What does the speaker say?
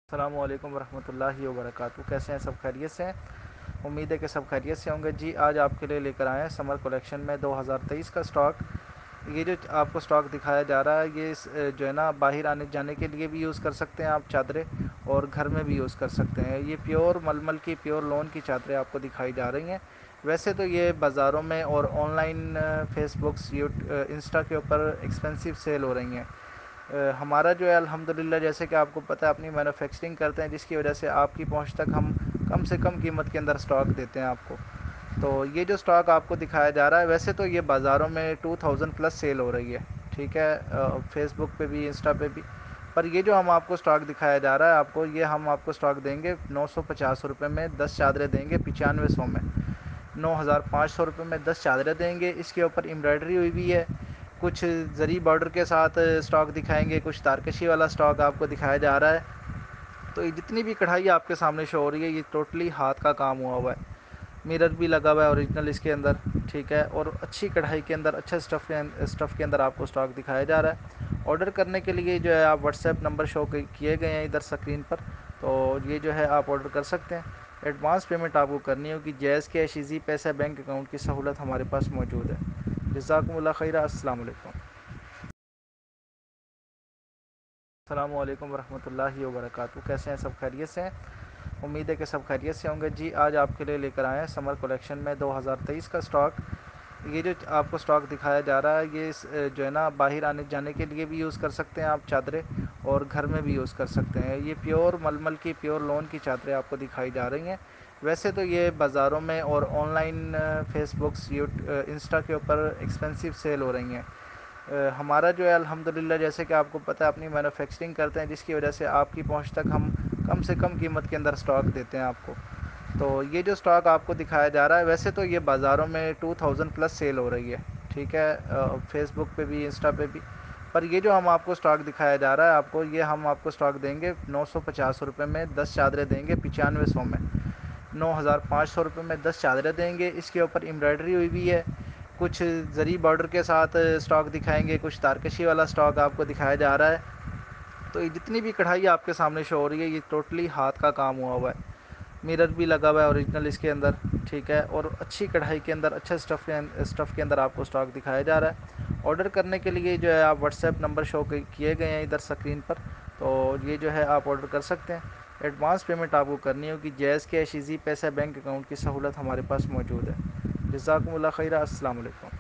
अस्सलामुअलैकुम वरहमतुल्लाहि वबरकातुहू। कैसे हैं? सब खैरियत से हैं। उम्मीद है कि सब खैरियत से होंगे। जी, आज आपके लिए लेकर आए हैं समर कलेक्शन में 2023 का स्टॉक। ये जो आपको स्टॉक दिखाया जा रहा है, ये जो है ना, बाहर आने जाने के लिए भी यूज़ कर सकते हैं आप चादरें, और घर में भी यूज़ कर सकते हैं। ये प्योर मलमल की, प्योर लॉन की चादरें आपको दिखाई जा रही हैं। वैसे तो ये बाज़ारों में और ऑनलाइन फेसबुक्स, इंस्टा के ऊपर एक्सपेंसिव सेल हो रही हैं। हमारा जो है अल्हम्दुलिल्लाह, जैसे कि आपको पता है, अपनी मैन्युफैक्चरिंग करते हैं, जिसकी वजह से आपकी पहुंच तक हम कम से कम कीमत के अंदर स्टॉक देते हैं आपको। तो ये जो स्टॉक आपको दिखाया जा रहा है, वैसे तो ये बाज़ारों में 2000 प्लस सेल हो रही है। ठीक है, फेसबुक पे भी, इंस्टा पे भी। पर ये जो हम आपको स्टॉक दिखाया जा रहा है आपको, ये हम आपको स्टॉक देंगे 950 रुपये में। 10 चादरें देंगे 9500 में। 9500 रुपये में 10 चादरें देंगे। इसके ऊपर एम्ब्रॉयडरी हुई भी है। कुछ जरी बॉर्डर के साथ स्टॉक दिखाएंगे, कुछ तारकशी वाला स्टॉक आपको दिखाया जा रहा है। तो ये जितनी भी कढ़ाई आपके सामने शो हो रही है, ये टोटली हाथ का काम हुआ हुआ है। मिरर भी लगा हुआ है ओरिजिनल इसके अंदर। ठीक है, और अच्छी कढ़ाई के अंदर, अच्छे स्टफ़ के अंदर आपको स्टॉक दिखाया जा रहा है। ऑर्डर करने के लिए जो है, आप व्हाट्सएप नंबर शो किए गए हैं इधर स्क्रीन पर। तो ये जो है आप ऑर्डर कर सकते हैं। एडवांस पेमेंट आपको करनी होगी। Jazz cash, Easypaisa, bank account की सहूलत हमारे पास मौजूद है। जज़ाकुमुल्लाह खैरा। अस्सलाम वालेकुम। अस्सलामुअलैकुम वरहमतुल्लाहि वबरकातुहू। कैसे हैं? सब खैरियत से हैं। उम्मीद है कि सब खैरियत से होंगे। जी, आज आपके लिए लेकर आए हैं समर कलेक्शन में 2023 का स्टॉक। ये जो आपको स्टॉक दिखाया जा रहा है, ये जो है ना, बाहर आने जाने के लिए भी यूज़ कर सकते हैं आप चादरें, और घर में भी यूज़ कर सकते हैं। ये प्योर मलमल की, प्योर लॉन की चादरें आपको दिखाई जा रही हैं। वैसे तो ये बाज़ारों में और ऑनलाइन फेसबुक्स, इंस्टा के ऊपर एक्सपेंसिव सेल हो रही हैं। हमारा जो है अल्हम्दुलिल्लाह, जैसे कि आपको पता है, अपनी मैन्युफैक्चरिंग करते हैं, जिसकी वजह से आपकी पहुंच तक हम कम से कम कीमत के अंदर स्टॉक देते हैं आपको। तो ये जो स्टॉक आपको दिखाया जा रहा है, वैसे तो ये बाज़ारों में 2000 प्लस सेल हो रही है। ठीक है, फेसबुक पे भी, इंस्टा पे भी। पर ये जो हम आपको स्टॉक दिखाया जा रहा है आपको, ये हम आपको स्टॉक देंगे 950 रुपये में। 10 चादरें देंगे 9500 में। 9500 रुपये में 10 चादरें देंगे। इसके ऊपर एम्ब्रॉयडरी हुई भी है। कुछ जरी बॉर्डर के साथ स्टॉक दिखाएंगे, कुछ तारकशी वाला स्टॉक आपको दिखाया जा रहा है। तो ये जितनी भी कढ़ाई आपके सामने शो हो रही है, ये टोटली हाथ का काम हुआ हुआ है। मिरर भी लगा हुआ है ओरिजिनल इसके अंदर। ठीक है, और अच्छी कढ़ाई के अंदर, अच्छे स्टफ़ के अंदर आपको स्टॉक दिखाया जा रहा है। ऑर्डर करने के लिए जो है, आप व्हाट्सएप नंबर शो किए गए हैं इधर स्क्रीन पर। तो ये जो है आप ऑर्डर कर सकते हैं। एडवांस पेमेंट आपको करनी होगी। Jazz cash, Easypaisa, bank account की सहूलत हमारे पास मौजूद है। जज़ाकुमुल्लाह खैरा। अस्सलाम वालेकुम।